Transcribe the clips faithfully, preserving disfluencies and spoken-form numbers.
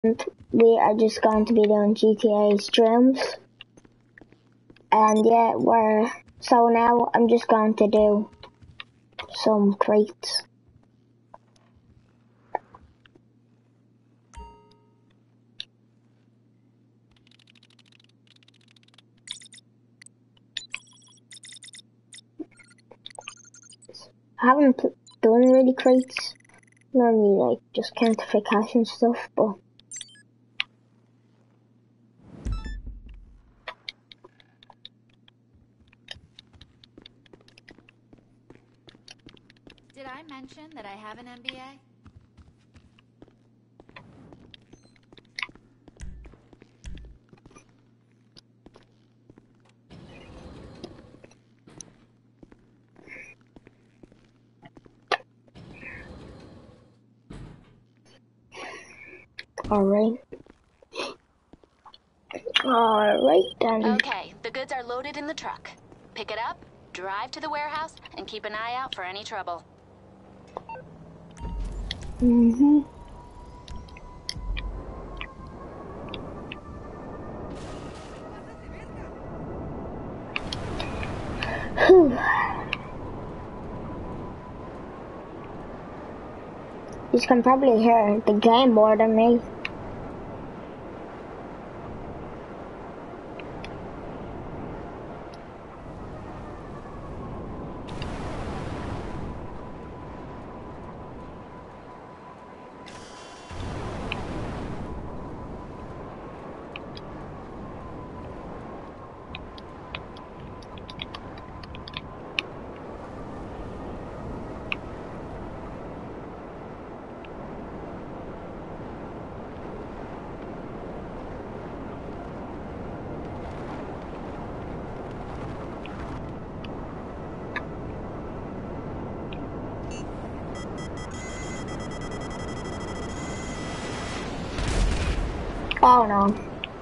and we are just going to be doing G T A streams. And yeah, we're so now I'm just going to do some crates. I haven't done really crates. Normally, like just counterfeit cash and stuff, but. Did I mention that I have an M B A? Alright. Alright then. Okay, the goods are loaded in the truck. Pick it up, drive to the warehouse, and keep an eye out for any trouble. Mm-hmm. Whew. You can probably hear the game more than me. Oh no.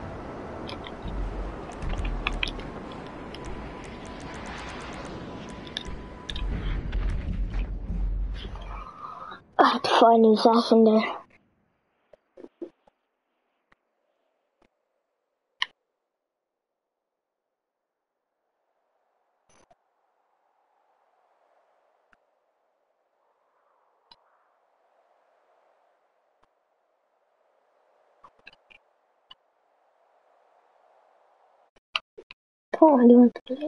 I have to find an assassin there. Oh, I want to play.